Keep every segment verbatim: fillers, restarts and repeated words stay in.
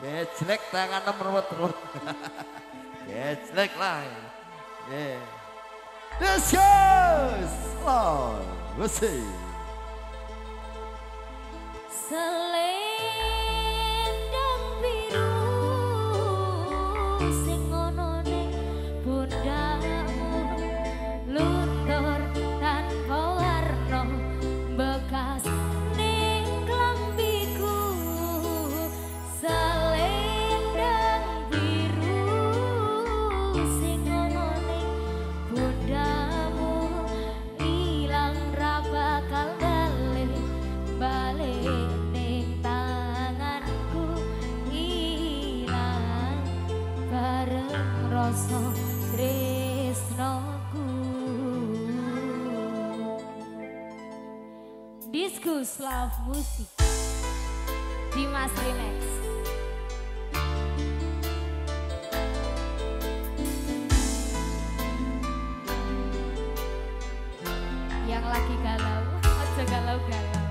Gejlek tangan merwet-rwet. Gejlek lah. Yeah. This goes on. We'll see. Selendang biru sing ono ning pundakmu luntur tanpa warna bekas ning klambiku. Selendang biru sing ono ning pundakmu ilang ra bakal balik balik. Rasa tresnoku. Diskus Love Musik Dimas Remix. Yang lagi galau, ojo galau-galau.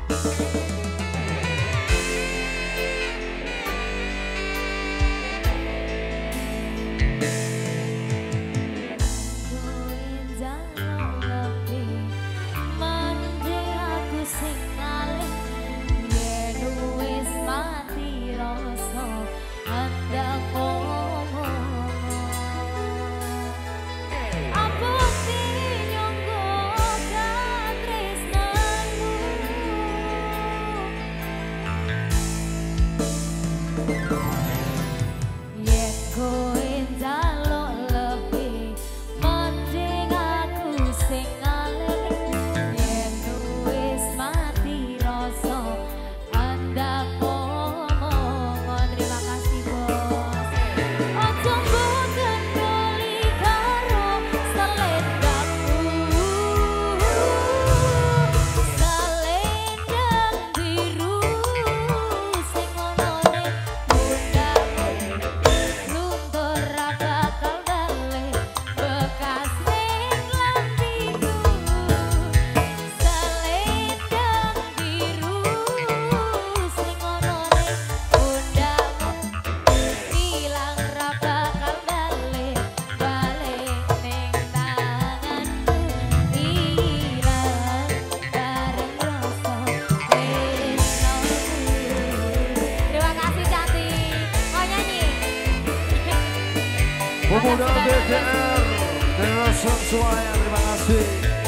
Pemuda B T R Generation Suaya, terima kasih.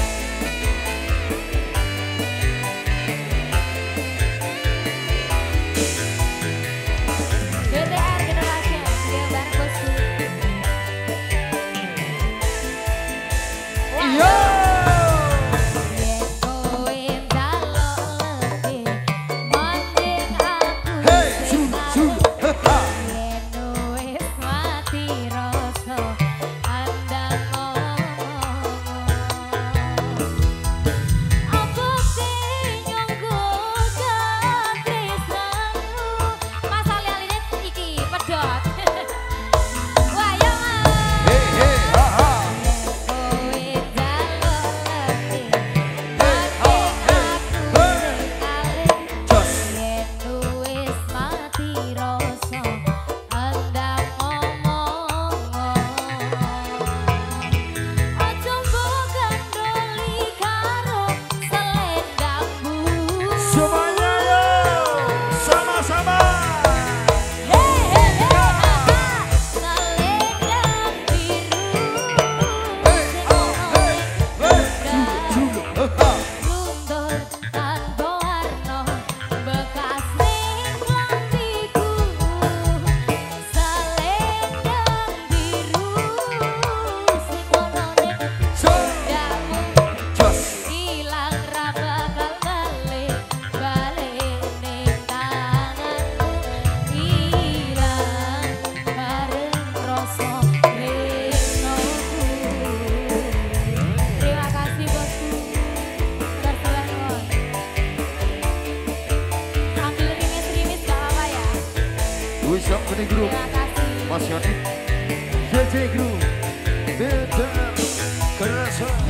B T R Generation, dia bareng bosku. Iya. Wisok Keni Group, Mas Yoni, J J Group, B T R Generation.